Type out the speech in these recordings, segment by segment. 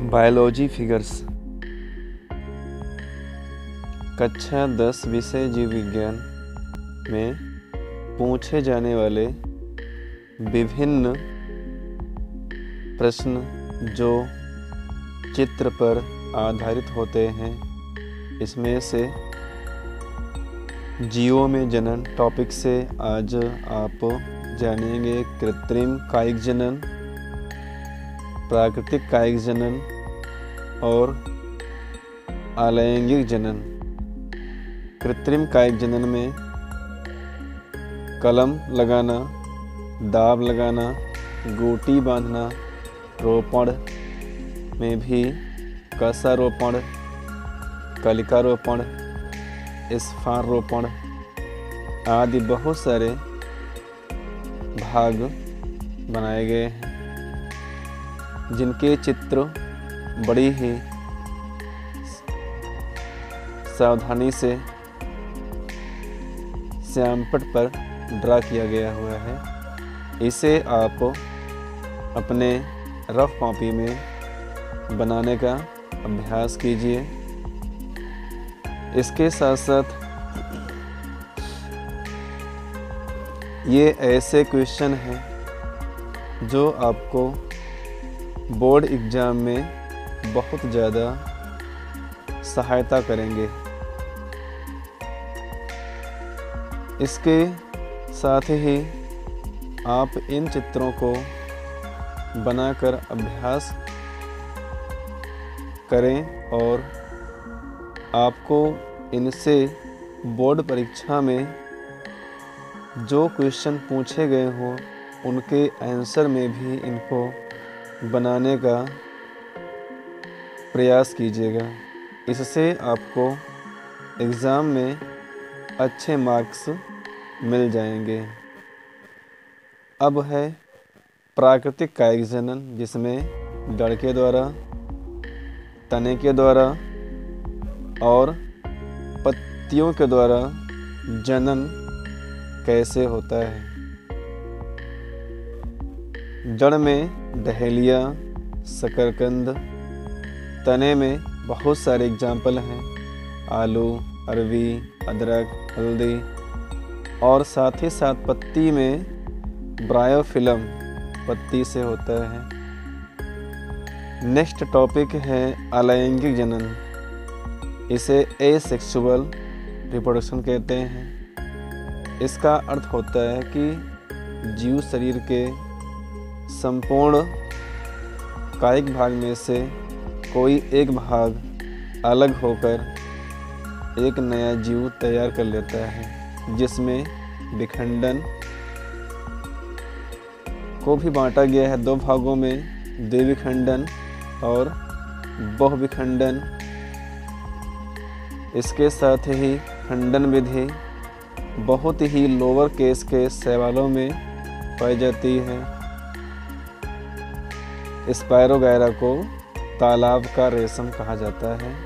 Biology figures कक्षा 10 विषय जीव विज्ञान में पूछे जाने वाले विभिन्न प्रश्न जो चित्र पर आधारित होते हैं। इसमें से जीवों में जनन टॉपिक से आज आप जानेंगे कृत्रिम कायिक जनन, प्राकृतिक कायिक जनन और अलैंगिक जनन। कृत्रिम कायिक जनन में कलम लगाना, दाब लगाना, गोटी बांधना, रोपण में भी कसारोपण, कलिकारोपण, स्फार रोपण आदि बहुत सारे भाग बनाए गए हैं, जिनके चित्र बड़ी ही सावधानी से श्यामपट्ट पर ड्रा किया गया हुआ है। इसे आप अपने रफ कॉपी में बनाने का अभ्यास कीजिए। इसके साथ साथ ये ऐसे क्वेश्चन हैं जो आपको बोर्ड एग्ज़ाम में बहुत ज़्यादा सहायता करेंगे। इसके साथ ही आप इन चित्रों को बनाकर अभ्यास करें और आपको इनसे बोर्ड परीक्षा में जो क्वेश्चन पूछे गए हों उनके आंसर में भी इनको बनाने का प्रयास कीजिएगा। इससे आपको एग्ज़ाम में अच्छे मार्क्स मिल जाएंगे। अब है प्राकृतिक कायिक जनन, जिसमें जड़ के द्वारा, तने के द्वारा और पत्तियों के द्वारा जनन कैसे होता है। जड़ में डहेलिया, शकरकंद, तने में बहुत सारे एग्जाम्पल हैं, आलू, अरवी, अदरक, हल्दी और साथ ही साथ पत्ती में ब्रायोफिलम पत्ती से होता है। नेक्स्ट टॉपिक है अलैंगिक जनन। इसे एसेक्सुअल रिप्रोडक्शन कहते हैं। इसका अर्थ होता है कि जीव शरीर के संपूर्ण कायिक भाग में से कोई एक भाग अलग होकर एक नया जीव तैयार कर लेता है, जिसमें विखंडन को भी बांटा गया है दो भागों में, द्विविखंडन और बहुविखंडन। इसके साथ ही खंडन विधि बहुत ही लोअर केस के शैवालों में पाई जाती है। स्पायरोगायरा को तालाब का रेशम कहा जाता है।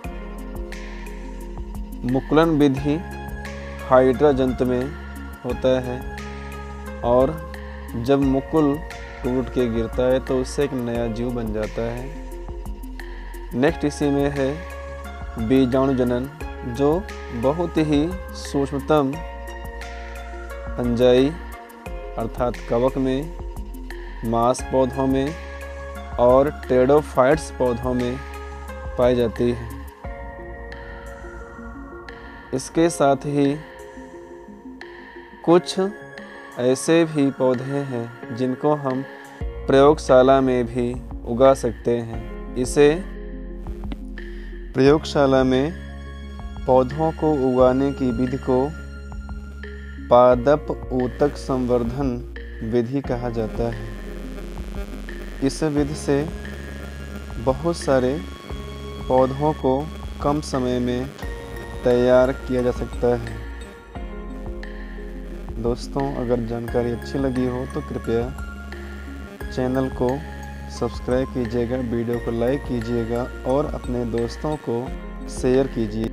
मुकुलन विधि हाइड्रा जंतु में होता है और जब मुकुल टूट के गिरता है तो उससे एक नया जीव बन जाता है। नेक्स्ट इसी में है बीजाणु जनन, जो बहुत ही सूक्ष्मतम फंजाई अर्थात कवक में, मांस पौधों में और टेरोफाइट्स पौधों में पाई जाती है। इसके साथ ही कुछ ऐसे भी पौधे हैं जिनको हम प्रयोगशाला में भी उगा सकते हैं। इसे प्रयोगशाला में पौधों को उगाने की विधि को पादप ऊतक संवर्धन विधि कहा जाता है। इस विधि से बहुत सारे पौधों को कम समय में तैयार किया जा सकता है। दोस्तों, अगर जानकारी अच्छी लगी हो तो कृपया चैनल को सब्सक्राइब कीजिएगा, वीडियो को लाइक कीजिएगा और अपने दोस्तों को शेयर कीजिए।